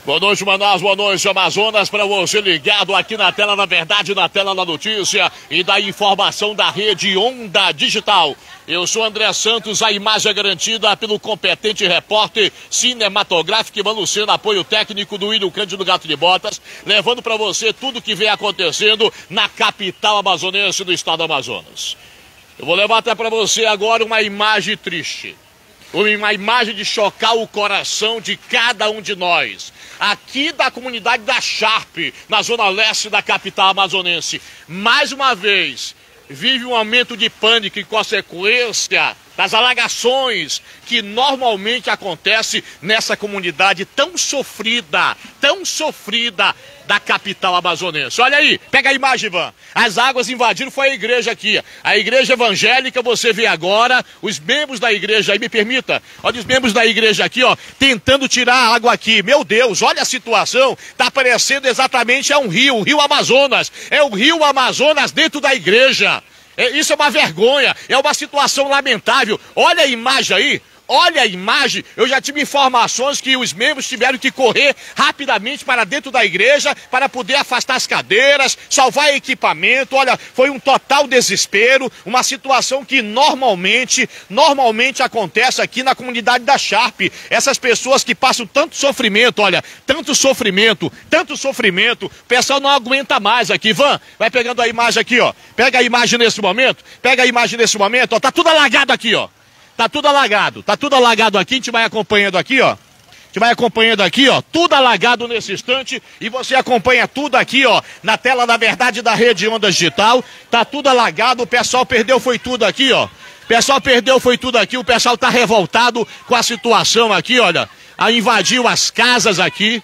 Boa noite, Manaus, boa noite, Amazonas, para você ligado aqui na tela, na verdade, na tela da notícia e da informação da rede Onda Digital. Eu sou André Santos, a imagem é garantida pelo competente repórter cinematográfico Ivan Lucena, apoio técnico do William Cândido Gato de Botas, levando para você tudo que vem acontecendo na capital amazonense do estado do Amazonas. Eu vou levar até para você agora uma imagem triste. Uma imagem de chocar o coração de cada um de nós. Aqui da comunidade da Sharp, na zona leste da capital amazonense. Mais uma vez, vive um aumento de pânico em consequência das alagações que normalmente acontece nessa comunidade tão sofrida da capital amazonense. Olha aí, pega a imagem, Ivan. As águas invadiram, foi a igreja aqui. A igreja evangélica, você vê agora, os membros da igreja aí, me permita, olha os membros da igreja aqui, ó, tentando tirar a água aqui. Meu Deus, olha a situação, tá parecendo exatamente o rio Amazonas. É o rio Amazonas dentro da igreja. Isso é uma vergonha, é uma situação lamentável. Olha a imagem aí, olha a imagem. Eu já tive informações que os membros tiveram que correr rapidamente para dentro da igreja para poder afastar as cadeiras, salvar equipamento. Olha, foi um total desespero, uma situação que normalmente acontece aqui na comunidade da Sharp. Essas pessoas que passam tanto sofrimento, olha, tanto sofrimento, o pessoal não aguenta mais aqui. Ivan, vai pegando a imagem aqui, ó. Pega a imagem nesse momento, ó, tá tudo alagado aqui, ó. Tá tudo alagado aqui, a gente vai acompanhando aqui, ó. Tudo alagado nesse instante e você acompanha tudo aqui, ó, na tela, na verdade, da rede Onda Digital. Tá tudo alagado, o pessoal perdeu foi tudo aqui, ó. O pessoal tá revoltado com a situação aqui, olha. Invadiu as casas aqui,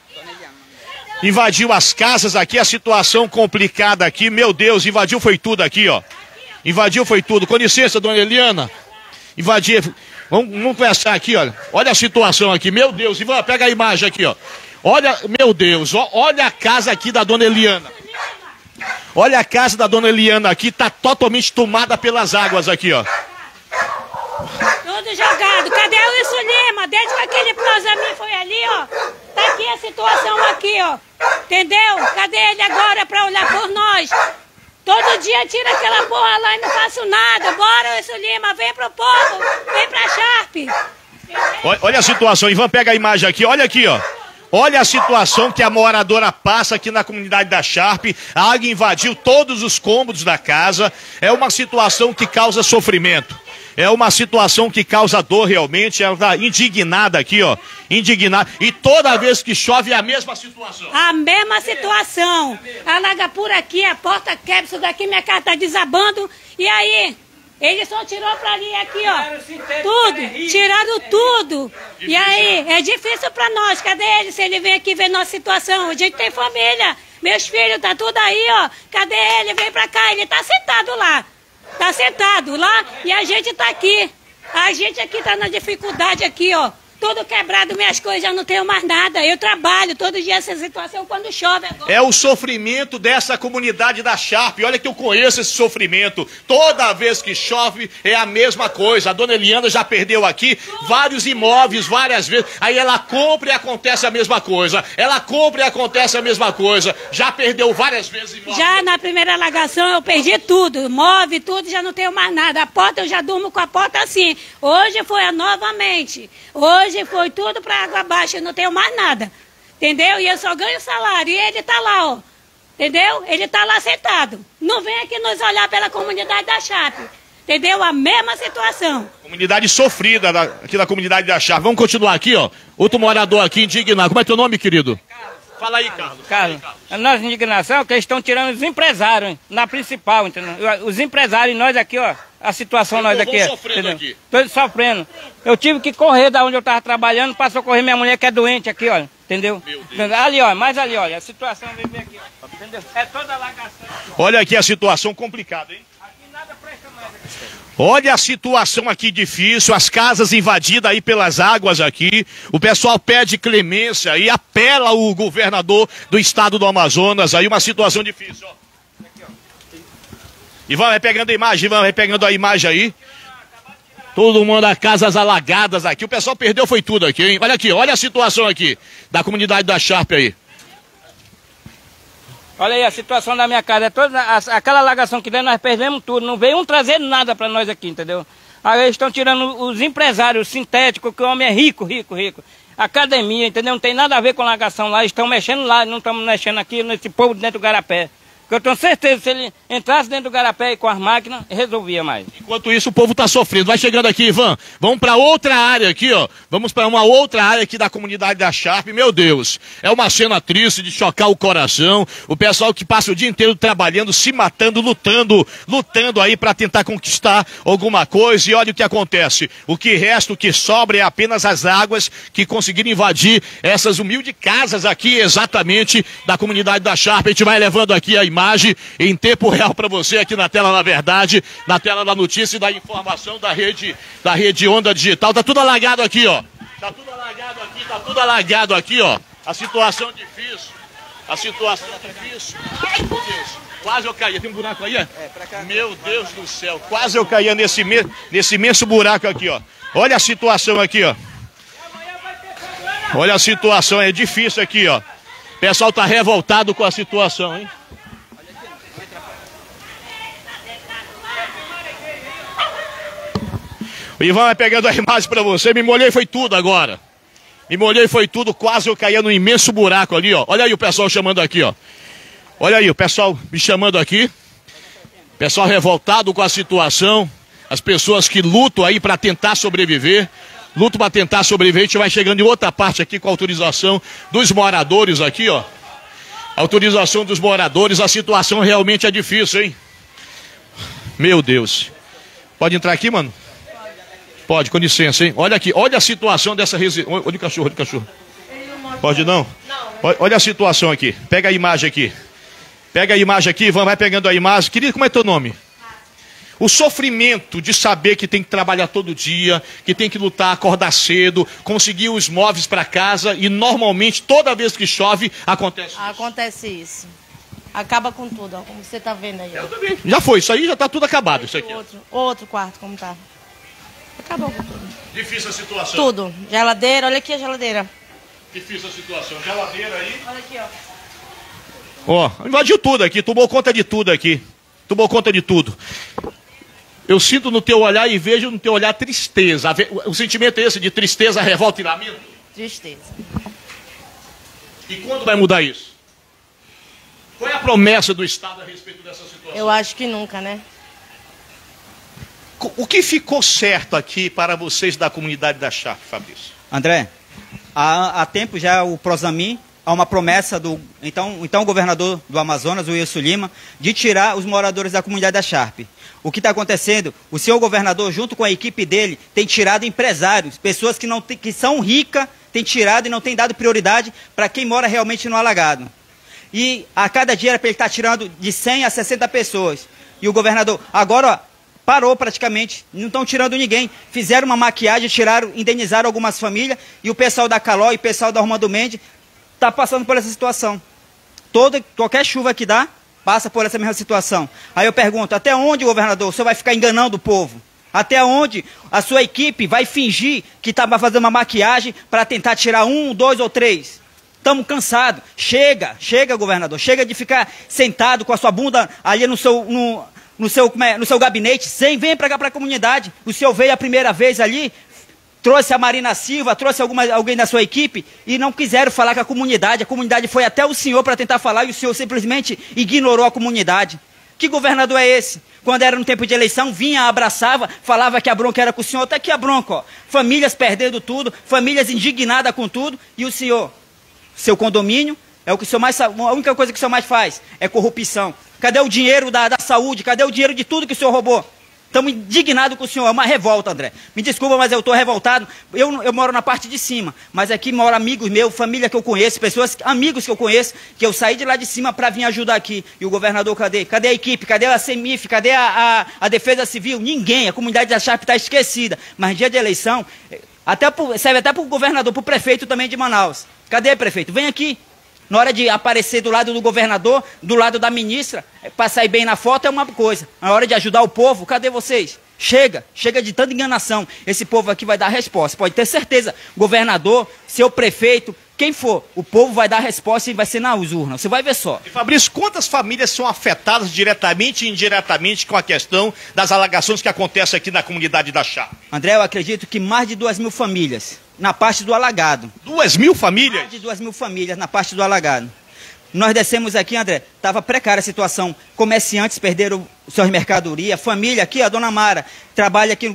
a situação complicada aqui, meu Deus, invadiu foi tudo aqui, ó. Com licença, dona Eliana. Invadir. Vamos conversar aqui, olha. Olha a situação aqui. Meu Deus, Ivan, pega a imagem aqui, ó. Olha, meu Deus, ó, olha a casa aqui da dona Eliana. Olha a casa da dona Eliana aqui, tá totalmente tomada pelas águas aqui, ó. Tudo jogado. Cadê o Wilson Lima? Desde que aquele prosaminho foi ali, ó. Tá aqui a situação aqui, ó. Entendeu? Cadê ele agora pra olhar por nós? Todo dia tira aquela porra lá e não faço nada. Bora, Wilson Lima, vem pro povo, vem pra Sharp. Olha a situação, Ivan, pega a imagem aqui, olha aqui, ó. Olha a situação que a moradora passa aqui na comunidade da Sharp. A água invadiu todos os cômodos da casa. É uma situação que causa sofrimento. É uma situação que causa dor realmente. Ela tá indignada aqui, ó. Indignada. E toda vez que chove é a mesma situação. A mesma situação. Alaga por aqui, a porta quebra, isso daqui, minha casa tá desabando. E aí? Ele só tirou pra ali aqui, ó. Tudo. Tiraram tudo. E aí? É difícil pra nós. Cadê ele? Se ele vem aqui ver nossa situação. A gente tem família. Meus filhos, tá tudo aí, ó. Cadê ele? Vem pra cá. Ele tá sentado lá. E a gente tá aqui. A gente aqui tá na dificuldade aqui, ó. Tudo quebrado, minhas coisas, já não tenho mais nada. Eu trabalho todo dia essa situação quando chove agora. É o sofrimento dessa comunidade da Sharp. Olha que eu conheço esse sofrimento. Toda vez que chove é a mesma coisa. A dona Eliana já perdeu aqui vários imóveis, várias vezes. Aí ela compra e acontece a mesma coisa. Já perdeu várias vezes imóveis. Já na primeira alagação eu perdi tudo. Móvel, tudo, já não tenho mais nada. A porta eu já durmo com a porta assim. Hoje foi novamente. Hoje foi tudo para água abaixo, eu não tenho mais nada, entendeu? E eu só ganho salário, e ele tá lá, ó, entendeu? Ele tá lá sentado, não vem aqui nos olhar pela comunidade da Sharp, entendeu? A mesma situação. Comunidade sofrida aqui da comunidade da Sharp. Vamos continuar aqui, ó, outro morador aqui indignado. Como é teu nome, querido? Fala aí, Carlos. Carlos. A nossa indignação é que eles estão tirando os empresários, hein, na principal, entendeu? Os empresários e nós aqui, ó, a situação nós aqui. Todos sofrendo. Eu tive que correr da onde eu estava trabalhando para socorrer minha mulher que é doente aqui, ó, entendeu? Ali, ó, mais ali, olha, a situação vem bem aqui, ó, entendeu? É toda alagação. Olha aqui a situação complicada, hein? Aqui nada presta mais. Olha a situação aqui difícil, as casas invadidas aí pelas águas aqui. O pessoal pede clemência e apela o governador do estado do Amazonas. Aí uma situação difícil, ó. Ivan, vai pegando a imagem, a imagem aí. Todo mundo, as casas alagadas aqui. O pessoal perdeu, foi tudo aqui, hein? Olha aqui, olha a situação aqui da comunidade da Sharp aí. Olha aí a situação da minha casa. Aquela alagação que deu, nós perdemos tudo. Não veio um trazer nada para nós aqui, entendeu? Aí eles estão tirando os empresários sintéticos, que o homem é rico. Academia, entendeu? Não tem nada a ver com alagação lá. Eles estão mexendo lá, não estamos mexendo aqui nesse povo dentro do Garapé. Eu tenho certeza que se ele entrasse dentro do Garapé com as máquinas, resolvia mais. Enquanto isso, o povo está sofrendo. Vai chegando aqui, Ivan. Vamos para outra área aqui, ó. Vamos para uma outra área aqui da comunidade da Sharp. Meu Deus, é uma cena triste de chocar o coração. O pessoal que passa o dia inteiro trabalhando, se matando, lutando aí para tentar conquistar alguma coisa. E olha o que acontece. O que resta, o que sobra é apenas as águas que conseguiram invadir essas humildes casas aqui, exatamente, da comunidade da Sharp. A gente vai levando aqui a imagem em tempo real para você aqui na tela, na verdade, na tela da notícia e da informação da rede Onda Digital. Tá tudo alagado aqui, ó. Tá tudo alagado aqui, ó. A situação difícil. Meu Deus, quase eu caía. Tem um buraco aí, é? Pra cá. Meu Deus do céu, quase eu caía nesse imenso buraco aqui, ó. Olha a situação aqui, ó. Olha a situação, é difícil aqui, ó. O pessoal tá revoltado com a situação, hein? O Ivan vai pegando a imagem pra você. Me molhei, foi tudo agora. Quase eu caía num imenso buraco ali, ó. Olha aí o pessoal chamando aqui, ó. Olha aí o pessoal me chamando aqui. Pessoal revoltado com a situação. As pessoas que lutam aí pra tentar sobreviver. A gente vai chegando em outra parte aqui com a autorização dos moradores aqui, ó. Autorização dos moradores. A situação realmente é difícil, hein? Meu Deus. Pode entrar aqui, mano? Pode, com licença, hein? Olha aqui, olha a situação dessa residência. Olha o cachorro. Pode não? Olha a situação aqui. Pega a imagem aqui. Ivan, vai pegando a imagem. Querido, como é teu nome? O sofrimento de saber que tem que trabalhar todo dia, que tem que lutar, acordar cedo, conseguir os móveis para casa e normalmente toda vez que chove acontece isso. Acontece isso. Acaba com tudo, ó, como você tá vendo aí. Eu também. Já foi, isso aí já tá tudo acabado, isso aqui. Outro quarto, como tá. Acabou com tudo. Difícil a situação. Tudo. Geladeira, olha aqui a geladeira. Difícil a situação. Geladeira aí. Olha aqui, Ó, ó. invadiu tudo aqui, tomou conta de tudo aqui. Eu sinto no teu olhar e vejo no teu olhar tristeza. O sentimento é esse de tristeza, revolta e lamento? Tristeza. E quando vai mudar isso? Qual é a promessa do Estado a respeito dessa situação? Eu acho que nunca, né? O que ficou certo aqui para vocês da comunidade da Sharp, Fabrício? André, há tempo já o Prosamin, há uma promessa do então governador do Amazonas, o Wilson Lima, de tirar os moradores da comunidade da Sharp. O que está acontecendo? O senhor governador, junto com a equipe dele, tem tirado empresários, pessoas que são ricas, tem tirado e não tem dado prioridade para quem mora realmente no alagado. E a cada dia ele está tirando de 100 a 60 pessoas. E o governador, agora, ó, parou praticamente, não estão tirando ninguém. Fizeram uma maquiagem, indenizaram algumas famílias, e o pessoal da Caló e o pessoal da Armando Mendes está passando por essa situação. Qualquer chuva que dá, passa por essa mesma situação. Aí eu pergunto, até onde, governador, o senhor vai ficar enganando o povo? Até onde a sua equipe vai fingir que vai fazer uma maquiagem para tentar tirar 1, 2 ou 3? Estamos cansados. Chega, governador. Chega de ficar sentado com a sua bunda ali no seu gabinete. Vem para cá, para a comunidade. O senhor veio a primeira vez ali, trouxe a Marina Silva, trouxe alguém da sua equipe e não quiseram falar com a comunidade. A comunidade foi até o senhor para tentar falar e o senhor simplesmente ignorou a comunidade. Que governador é esse? Quando era no tempo de eleição, vinha, abraçava, falava que a bronca era com o senhor. Até aqui a bronca, ó. Famílias perdendo tudo, famílias indignadas com tudo. E o senhor, seu condomínio, é o que o senhor mais, a única coisa que o senhor mais faz é corrupção. Cadê o dinheiro da saúde? Cadê o dinheiro de tudo que o senhor roubou? Estamos indignados com o senhor, é uma revolta, André. Me desculpa, mas eu estou revoltado. Eu moro na parte de cima, mas aqui moram amigos meus, família que eu conheço, amigos que eu conheço, que eu saí de lá de cima para vir ajudar aqui. E o governador, cadê? Cadê a equipe? Cadê a CEMIF? Cadê a Defesa Civil? Ninguém, a comunidade da Sharp está esquecida. Mas dia de eleição, serve até para o governador, para o prefeito também de Manaus. Cadê, prefeito? Vem aqui. Na hora de aparecer do lado do governador, do lado da ministra, para sair bem na foto é uma coisa. Na hora de ajudar o povo, cadê vocês? Chega de tanta enganação. Esse povo aqui vai dar resposta, pode ter certeza. Governador, seu prefeito, quem for, o povo vai dar resposta e vai ser nas urnas. Você vai ver só. E Fabrício, quantas famílias são afetadas diretamente e indiretamente com a questão das alagações que acontecem aqui na comunidade da Charpe? André, eu acredito que mais de 2.000 famílias na parte do alagado. 2.000 famílias? Mais de 2.000 famílias na parte do alagado. Nós descemos aqui, André, estava precária a situação. Comerciantes perderam suas mercadorias. Família aqui, a dona Mara, trabalha aqui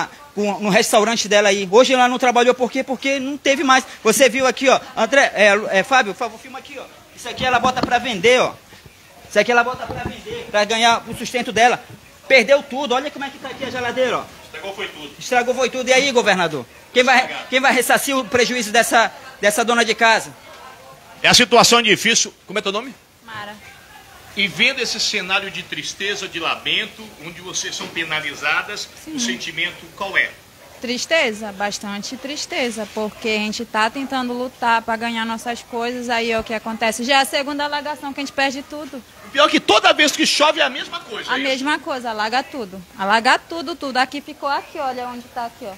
no restaurante dela aí. Hoje ela não trabalhou por quê? Porque não teve mais. Você viu aqui, ó. André, Fábio, por favor, filma aqui, ó. Isso aqui ela bota para vender, ó. Isso aqui ela bota para vender, para ganhar o sustento dela. Perdeu tudo. Olha como é que tá aqui a geladeira, ó. Estragou foi tudo. Estragou foi tudo. E aí, governador? Quem vai ressarcir o prejuízo dessa dona de casa? É a situação difícil. Como é teu nome? Mara. E vendo esse cenário de tristeza, de lamento, onde vocês são penalizadas, sim, o sentimento qual é? Tristeza, bastante tristeza, porque a gente está tentando lutar para ganhar nossas coisas, aí é o que acontece. Já é a segunda alagação que a gente perde tudo. O pior é que toda vez que chove é a mesma coisa. A mesma coisa, alaga tudo. Alaga tudo, tudo. Aqui ficou aqui, olha onde está aqui, ó.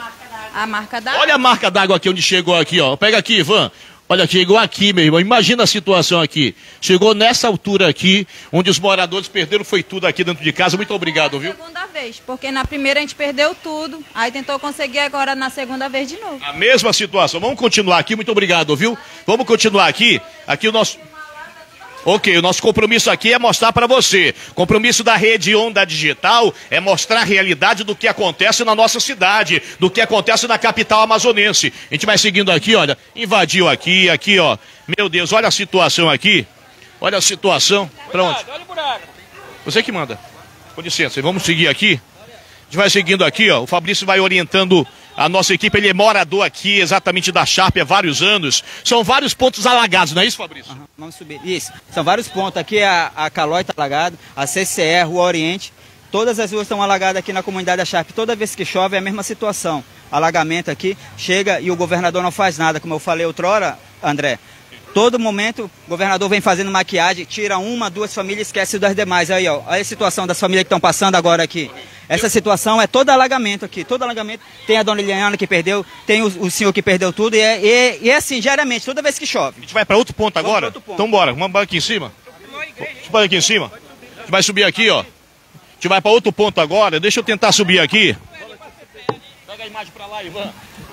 A marca d'água. Olha a marca d'água aqui onde chegou aqui, ó. Pega aqui, Ivan. Olha, chegou aqui, meu irmão. Imagina a situação aqui. Chegou nessa altura aqui, onde os moradores perderam, foi tudo aqui dentro de casa. Muito obrigado, viu? Segunda vez, porque na primeira a gente perdeu tudo. Aí tentou conseguir agora na segunda vez de novo. A mesma situação. Vamos continuar aqui. Muito obrigado, viu? Vamos continuar aqui. Aqui o nosso... Ok, o nosso compromisso aqui é mostrar para você. Compromisso da Rede Onda Digital é mostrar a realidade do que acontece na nossa cidade, do que acontece na capital amazonense. A gente vai seguindo aqui, olha, invadiu aqui, ó. Meu Deus, olha a situação aqui. Olha a situação. Para onde? Olha o buraco. Você que manda. Com licença, vamos seguir aqui. A gente vai seguindo aqui, ó. O Fabrício vai orientando a nossa equipe. Ele é morador aqui, exatamente da Charpe, há vários anos. São vários pontos alagados, não é isso, Fabrício? Uhum, vamos subir. Isso. São vários pontos. Aqui a Calói está alagada, a CCR, Rua Oriente. Todas as ruas estão alagadas aqui na comunidade da Charpe. Toda vez que chove é a mesma situação. Alagamento aqui, chega e o governador não faz nada. Como eu falei outrora, André. Todo momento o governador vem fazendo maquiagem, tira uma, duas famílias e esquece das demais. Aí, ó, olha a situação das famílias que estão passando agora aqui. Essa situação é todo alagamento aqui, todo alagamento. Tem a dona Liliana que perdeu, tem o senhor que perdeu tudo. E é assim, diariamente, toda vez que chove. A gente vai para outro ponto agora? Então bora, vamos aqui em cima. Vamos aqui em cima. A gente vai subir aqui, ó. A gente vai para outro ponto agora. Deixa eu tentar subir aqui. Pega a imagem para lá, Ivan.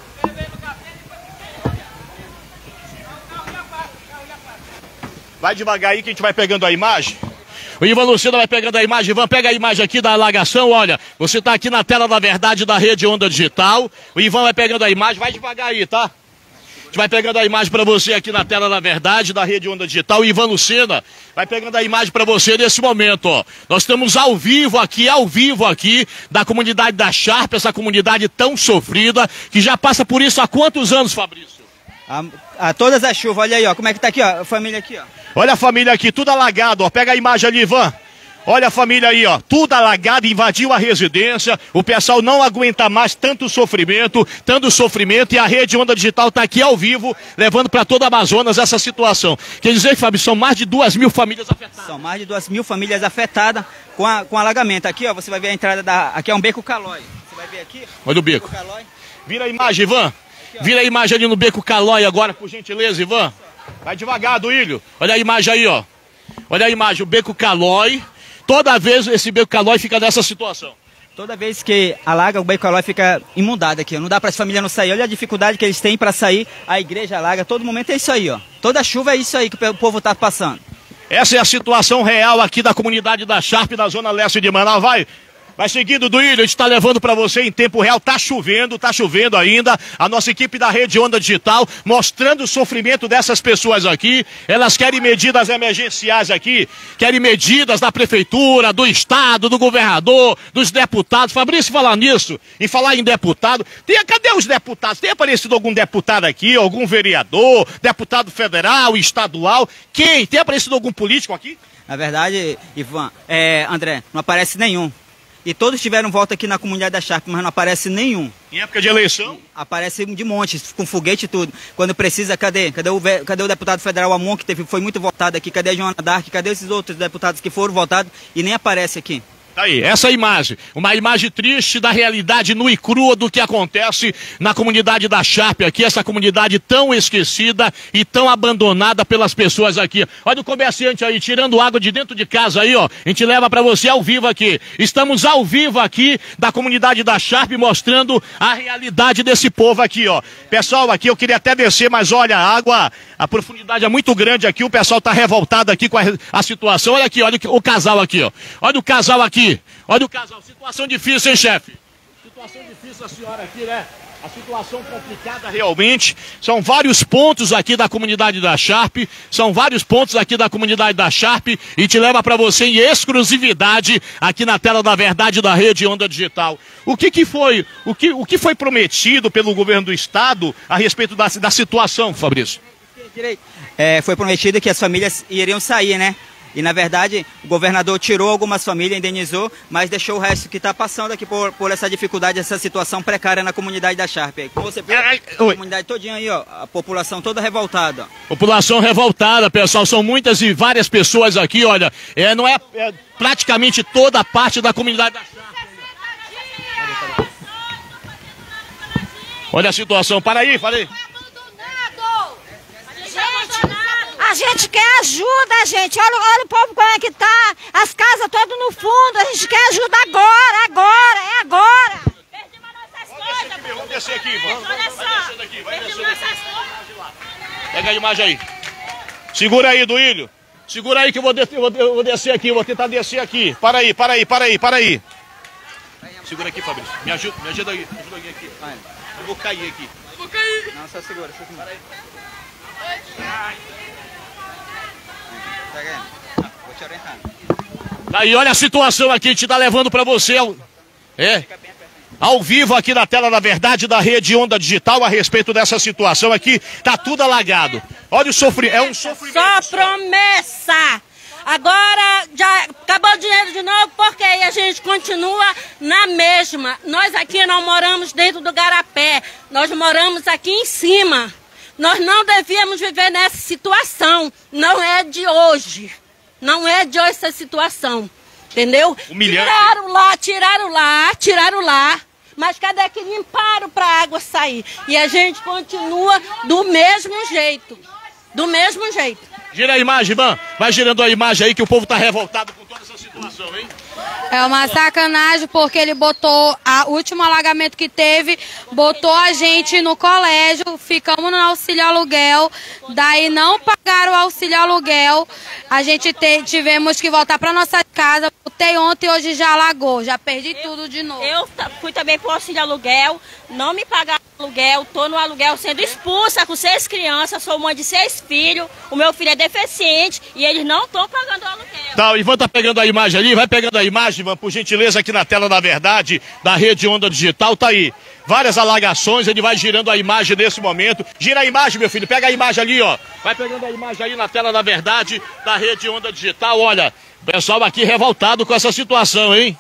Vai devagar aí que a gente vai pegando a imagem. O Ivan Lucena vai pegando a imagem. Ivan, pega a imagem aqui da alagação. Olha, você está aqui na tela da verdade da Rede Onda Digital. O Ivan vai pegando a imagem. Vai devagar aí, tá? A gente vai pegando a imagem para você aqui na tela da verdade da Rede Onda Digital. O Ivan Lucena vai pegando a imagem para você nesse momento, ó. Nós estamos ao vivo aqui, da comunidade da Charpe, essa comunidade tão sofrida, que já passa por isso há quantos anos, Fabrício? A todas as chuvas, olha aí, ó, como é que tá aqui, ó, a família aqui, ó. Olha a família aqui, tudo alagado, ó. Pega a imagem ali, Ivan. Olha a família aí, ó. Tudo alagado, invadiu a residência. O pessoal não aguenta mais tanto sofrimento. E a Rede Onda Digital está aqui ao vivo, levando para toda a Amazonas essa situação. Quer dizer, Fábio, são mais de 2.000 famílias afetadas. São mais de 2.000 famílias afetadas com alagamento. Aqui, ó, você vai ver a entrada da... Aqui é um beco Calói. Você vai ver aqui. Olha o beco. Vira a imagem, Ivan. Vira a imagem ali no beco Calói agora, por gentileza, Ivan. Vai devagar, Duílio. Olha a imagem aí, ó. Olha a imagem, o beco Calói. Toda vez esse beco Calói fica nessa situação. Toda vez que alaga, o beco Calói fica inundado aqui. Não dá para as famílias não sair. Olha a dificuldade que eles têm para sair. A igreja alaga. Todo momento é isso aí, ó. Toda chuva é isso aí que o povo está passando. Essa é a situação real aqui da comunidade da Charpe, na zona leste de Manaus. Vai seguindo, Duílio, a gente está levando para você em tempo real. Tá chovendo ainda. A nossa equipe da Rede Onda Digital mostrando o sofrimento dessas pessoas aqui. Elas querem medidas emergenciais aqui, querem medidas da prefeitura, do estado, do governador, dos deputados. Fabrício, falar nisso, em falar em deputado, cadê os deputados? Tem aparecido algum deputado aqui, algum vereador, deputado federal, estadual? Quem? Tem aparecido algum político aqui? Na verdade, Ivan, André, não aparece nenhum. E todos tiveram voto aqui na comunidade da Charpe, mas não aparece nenhum. Em época de eleição? Aparece de monte, com foguete e tudo. Quando precisa, cadê? Cadê o deputado federal Amon, que foi muito votado aqui? Cadê a Joana Dark? Cadê esses outros deputados que foram votados e nem aparece aqui? Tá aí, essa imagem, uma imagem triste da realidade nua e crua do que acontece na comunidade da Sharp aqui, essa comunidade tão esquecida e tão abandonada pelas pessoas aqui. Olha o comerciante aí, tirando água de dentro de casa aí, ó, a gente leva pra você ao vivo aqui. Estamos ao vivo aqui da comunidade da Sharp, mostrando a realidade desse povo aqui, ó. Pessoal, aqui eu queria até descer, mas olha, a água, a profundidade é muito grande aqui, o pessoal tá revoltado aqui com a situação. Olha aqui, olha o casal aqui, ó. Olha o casal aqui. Olha o casal, situação difícil, hein, chefe? Situação difícil a senhora aqui, né? A situação complicada realmente. São vários pontos aqui da comunidade da Sharp. São vários pontos aqui da comunidade da Sharp. E te leva para você em exclusividade aqui na tela da verdade da Rede Onda Digital. O que foi prometido pelo governo do estado a respeito da situação, Fabrício? Foi prometido que as famílias iriam sair, né? E, na verdade, o governador tirou algumas famílias, indenizou, mas deixou o resto que está passando aqui por essa dificuldade, essa situação precária na comunidade da Sharp. Como você vê, a comunidade todinha aí, ó, a população toda revoltada. População revoltada, pessoal, são muitas e várias pessoas aqui, olha, não é praticamente toda a parte da comunidade da Sharp. Olha a situação, para aí. A gente quer ajuda, gente. Olha o povo como é que tá. As casas todas no fundo. A gente quer ajuda agora. Perdemos nossas coisas. Vamos descer aqui, vamos. Olha só. Perdemos nossas coisas. Pega a imagem aí. Segura aí, Duílio. Segura aí que eu vou descer aqui. Vou tentar descer aqui. Para aí. Segura aqui, Fabrício. Me ajuda aqui. Eu vou cair aqui. Não, só segura. Para aí. Vou te orientar. Aí, olha a situação aqui, a gente tá levando para você ao vivo aqui na tela da verdade da Rede Onda Digital a respeito dessa situação aqui. Tá tudo alagado. Olha o sofrimento, é um sofrimento. Só promessa. Agora já acabou o dinheiro de novo, porque aí a gente continua na mesma. Nós aqui não moramos dentro do Garapé, nós moramos aqui em cima. Nós não devíamos viver nessa situação. Não é de hoje. Não é de hoje essa situação. Entendeu? Humilhante. Tiraram lá. Mas cadê que limparam para a água sair? E a gente continua do mesmo jeito. Gira a imagem, irmã. Vai girando a imagem aí que o povo tá revoltado com toda essa situação, hein? É uma sacanagem porque ele botou, o último alagamento que teve, botou a gente no colégio, ficamos no auxílio aluguel, daí não pagaram o auxílio aluguel, a gente tivemos que voltar para nossa casa, botei ontem e hoje já alagou, já perdi tudo de novo. Eu fui também pro auxílio aluguel, não me pagaram aluguel, tô no aluguel sendo expulsa com 6 crianças, sou mãe de 6 filhos, o meu filho é deficiente e eles não estão pagando o aluguel. Tá, o Ivan tá pegando a imagem ali, vai pegando a imagem, Ivan, por gentileza, aqui na tela da verdade, da Rede Onda Digital, tá aí. Várias alagações, ele vai girando a imagem nesse momento. Gira a imagem, meu filho, pega a imagem ali, ó. Vai pegando a imagem aí na tela da verdade, da Rede Onda Digital, olha. O pessoal aqui revoltado com essa situação, hein?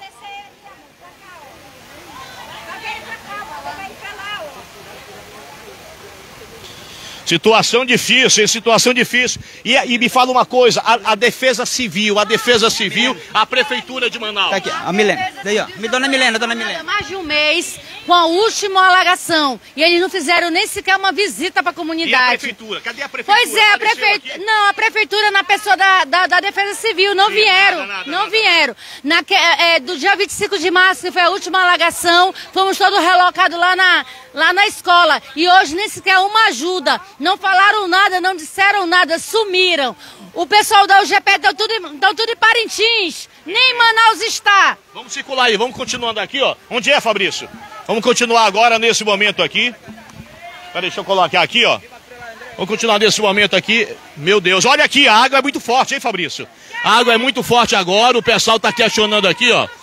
Situação difícil. E me fala uma coisa, a Defesa Civil, a Prefeitura de Manaus. Tá aqui, a Milena. Daí, ó. Dona Milena. Mais de um mês com a última alagação. E eles não fizeram nem sequer uma visita para a comunidade. E a Prefeitura? Cadê a Prefeitura? Pois é, a Prefeitura na pessoa da Defesa Civil não vieram. Não vieram. Do dia 25 de março, que foi a última alagação, fomos todos relocados lá na escola. E hoje nem sequer uma ajuda. Não falaram nada, não disseram nada, sumiram. O pessoal da UGP deu tudo em Parintins. Nem em Manaus está. Vamos circular aí, vamos continuando aqui, ó. Onde é, Fabrício? Vamos continuar agora nesse momento aqui. Peraí, deixa eu colocar aqui, ó. Vamos continuar nesse momento aqui. Meu Deus, olha aqui, a água é muito forte, hein, Fabrício? A água é muito forte agora, o pessoal tá questionando aqui, ó.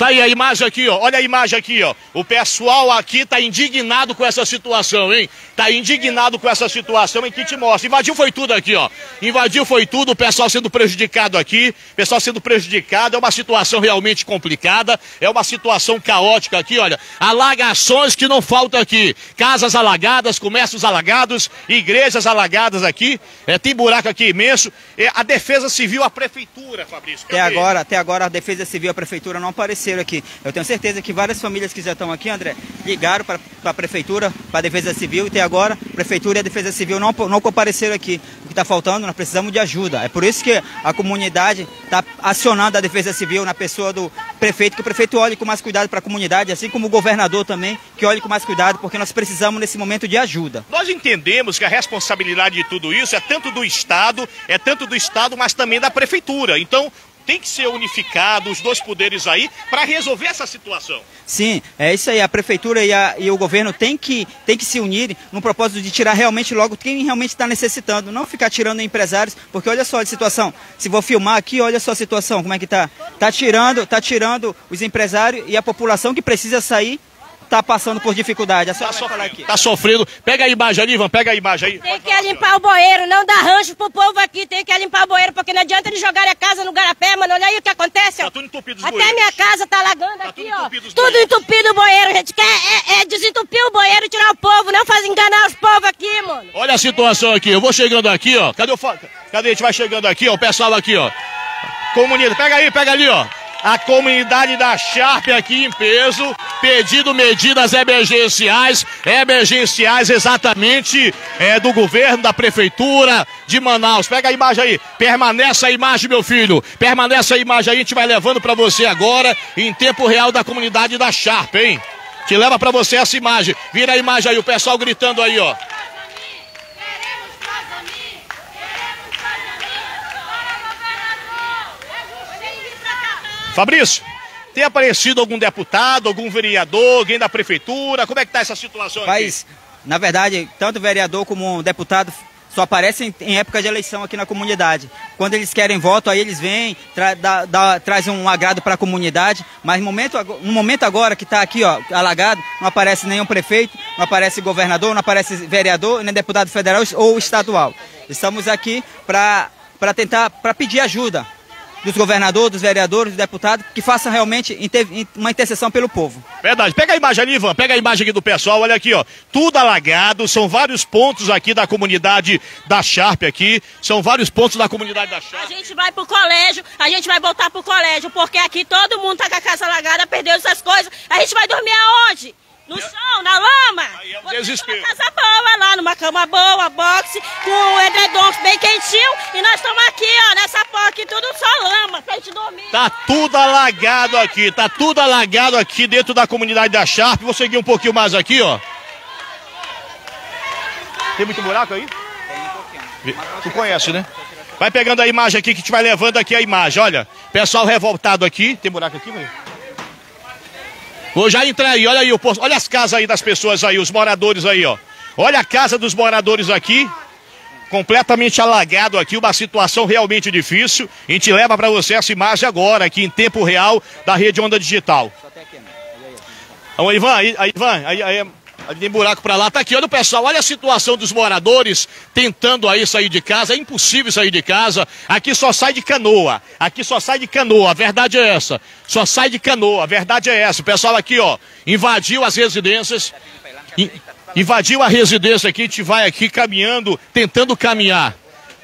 Tá aí a imagem aqui, ó. Olha a imagem aqui, ó. O pessoal aqui tá indignado com essa situação, hein? Tá indignado com essa situação em que te mostra. Invadiu foi tudo aqui, ó. Invadiu foi tudo, o pessoal sendo prejudicado aqui. Pessoal sendo prejudicado. É uma situação realmente complicada. É uma situação caótica aqui, olha. Alagações que não faltam aqui. Casas alagadas, comércios alagados, igrejas alagadas aqui. Tem buraco aqui imenso. A Defesa Civil, a Prefeitura, Fabrício. Até agora a Defesa Civil e a Prefeitura não apareceram aqui. Eu tenho certeza que várias famílias que já estão aqui, André, ligaram para a Prefeitura, para a Defesa Civil, e até agora a Prefeitura e a Defesa Civil não compareceram aqui. O que está faltando, nós precisamos de ajuda. É por isso que a comunidade está acionando a Defesa Civil na pessoa do prefeito, que o prefeito olhe com mais cuidado para a comunidade, assim como o governador também, que olhe com mais cuidado, porque nós precisamos nesse momento de ajuda. Nós entendemos que a responsabilidade de tudo isso é tanto do Estado, mas também da Prefeitura. Então, tem que ser unificado os dois poderes aí para resolver essa situação. Sim, é isso aí. A Prefeitura e o governo tem que se unir no propósito de tirar realmente logo quem realmente está necessitando. Não ficar tirando empresários, porque olha só a situação. Se vou filmar aqui, olha só a situação, como é que tá. Tá tirando os empresários e a população que precisa sair. Tá passando por dificuldade. Tá sofrendo. Pega a imagem ali, Ivan, pega a imagem aí. Tem que limpar o bueiro, não dá rancho pro povo aqui, tem que limpar o bueiro, porque não adianta eles jogarem a casa no garapé, mano, olha aí o que acontece, ó. Tá tudo entupido os Até bueiros. minha casa tá alagando aqui, ó. Tudo entupido o bueiro, a gente quer desentupir o bueiro e tirar o povo, não faz enganar os povos aqui, mano. Olha a situação aqui, eu vou chegando aqui, ó. Cadê a gente vai chegando aqui, ó, o pessoal aqui, ó. Comunidade, pega ali, ó. A comunidade da Sharp aqui em peso, pedindo medidas emergenciais exatamente do governo, da prefeitura de Manaus. Pega a imagem aí, permanece a imagem, meu filho, permanece a imagem aí, a gente vai levando pra você agora, em tempo real da comunidade da Sharp, hein? Te leva pra você essa imagem, vira a imagem aí, o pessoal gritando aí, ó. Fabrício, tem aparecido algum deputado, algum vereador, alguém da prefeitura? Como é que está essa situação aqui? Na verdade, tanto o vereador como o deputado só aparecem em época de eleição aqui na comunidade. Quando eles querem voto, aí eles vêm, trazem um agrado para a comunidade, mas no momento agora que está aqui, ó, alagado, não aparece nenhum prefeito, não aparece governador, não aparece vereador, nem deputado federal ou estadual. Estamos aqui para pedir ajuda dos governadores, dos vereadores, dos deputados, que façam realmente uma intercessão pelo povo. Verdade. Pega a imagem ali, Ivan, pega a imagem aqui do pessoal, olha aqui, ó, tudo alagado, são vários pontos aqui da comunidade da Sharp aqui, são vários pontos da comunidade da Sharp. A gente vai pro colégio, a gente vai voltar pro colégio, porque aqui todo mundo tá com a casa alagada, perdeu essas coisas, a gente vai dormir aonde? No chão, na lama? Aí é um desespero. Uma casa boa lá, numa cama boa, boxe, com edredom bem quentinho. E nós estamos aqui, ó, nessa porra aqui, tudo só lama, pra gente dormir. Tá tudo alagado aqui dentro da comunidade da Sharp. Vou seguir um pouquinho mais aqui, ó. Tem muito buraco aí? Tem um pouquinho. Tu conhece, né? Vai pegando a imagem aqui que te vai levando aqui a imagem, olha. Pessoal revoltado aqui. Tem buraco aqui, velho? Vou já entrar aí, olha aí, olha as casas aí das pessoas aí, os moradores aí, ó. Olha a casa dos moradores aqui, completamente alagado aqui, uma situação realmente difícil. A gente leva pra você essa imagem agora, aqui em tempo real, da Rede Onda Digital. Ô, Ivan, aí tem buraco pra lá, tá aqui, olha o pessoal, olha a situação dos moradores tentando aí sair de casa, é impossível sair de casa, aqui só sai de canoa, a verdade é essa, só sai de canoa, a verdade é essa, o pessoal aqui, ó, invadiu as residências, invadiu a residência aqui, a gente vai aqui caminhando, tentando caminhar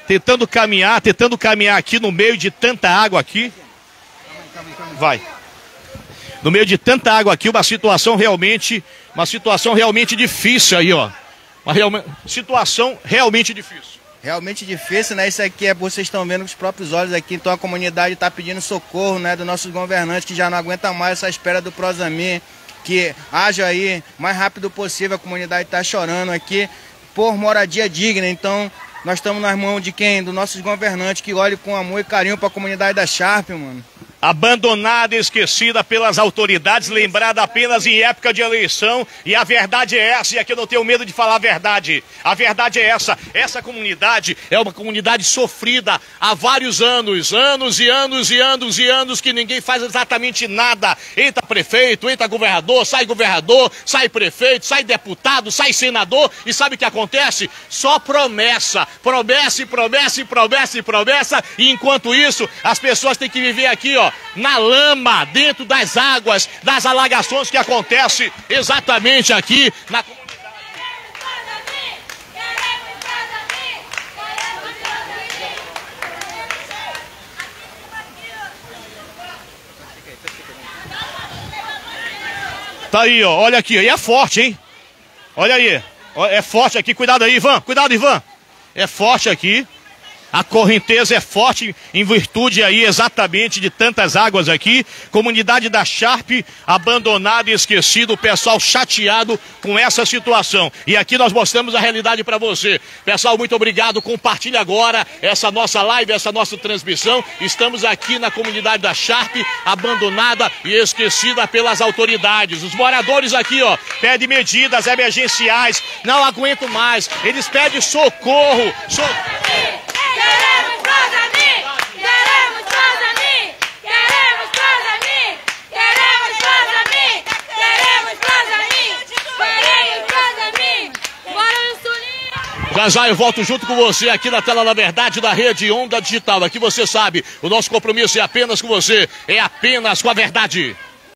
aqui no meio de tanta água aqui, vai. No meio de tanta água aqui, uma situação realmente difícil aí, ó. Uma situação realmente difícil. Realmente difícil, né? Isso aqui vocês estão vendo com os próprios olhos aqui, então a comunidade está pedindo socorro, né? Dos nossos governantes que já não aguenta mais essa espera do Prosamin, que haja aí o mais rápido possível, a comunidade está chorando aqui por moradia digna, então nós estamos nas mãos de quem? Dos nossos governantes que olhem com amor e carinho para a comunidade da Sharp, mano. abandonada, esquecida pelas autoridades, lembrada apenas em época de eleição, e a verdade é essa, e aqui eu não tenho medo de falar a verdade é essa comunidade é uma comunidade sofrida há vários anos que ninguém faz exatamente nada. Entra prefeito, entra governador, sai prefeito, sai deputado, sai senador, e sabe o que acontece? Só promessa, e enquanto isso, as pessoas têm que viver aqui, ó, na lama, dentro das águas, das alagações que acontece exatamente aqui na comunidade. Tá aí, ó, olha aqui, e é forte, hein? Olha aí, é forte aqui, cuidado aí, Ivan, é forte aqui. A correnteza é forte em virtude aí exatamente de tantas águas aqui. Comunidade da Sharp abandonada e esquecida, o pessoal chateado com essa situação. E aqui nós mostramos a realidade para você. Pessoal, muito obrigado. Compartilhe agora essa nossa live, essa nossa transmissão. Estamos aqui na comunidade da Sharp, abandonada e esquecida pelas autoridades. Os moradores aqui, ó, pedem medidas emergenciais. Não aguento mais. Eles pedem socorro. Queremos Prozami! Queremos Prozami! Queremos Prozami! Queremos Prozami! Queremos Prozami! Queremos Prozami! Bora no Sulinho! Já eu volto junto com você aqui na tela da verdade da Rede Onda Digital. Aqui você sabe, o nosso compromisso é apenas com você, é apenas com a verdade.